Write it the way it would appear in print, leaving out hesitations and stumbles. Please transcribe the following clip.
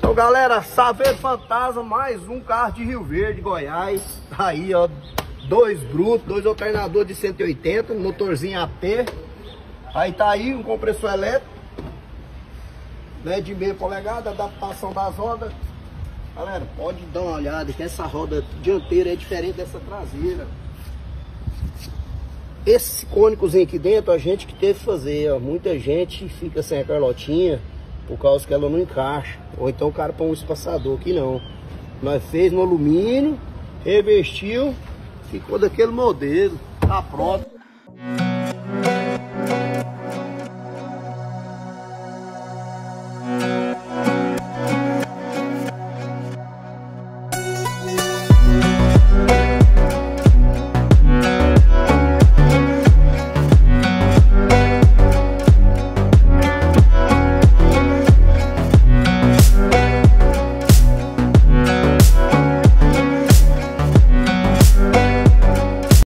Então, galera, Saveiro Fantasma, mais um carro de Rio Verde, Goiás. Aí, ó, dois brutos, dois alternadores de 180, motorzinho AP. Aí tá aí um compressor elétrico, né, de meia polegada, adaptação das rodas. Galera, pode dar uma olhada que essa roda dianteira é diferente dessa traseira. Esse cônicozinho aqui dentro, a gente que teve que fazer, ó. Muita gente fica sem a carlotinha por causa que ela não encaixa. Ou então o cara põe um espaçador aqui, não. Nós fez no alumínio, revestiu, ficou daquele modelo. Tá pronto.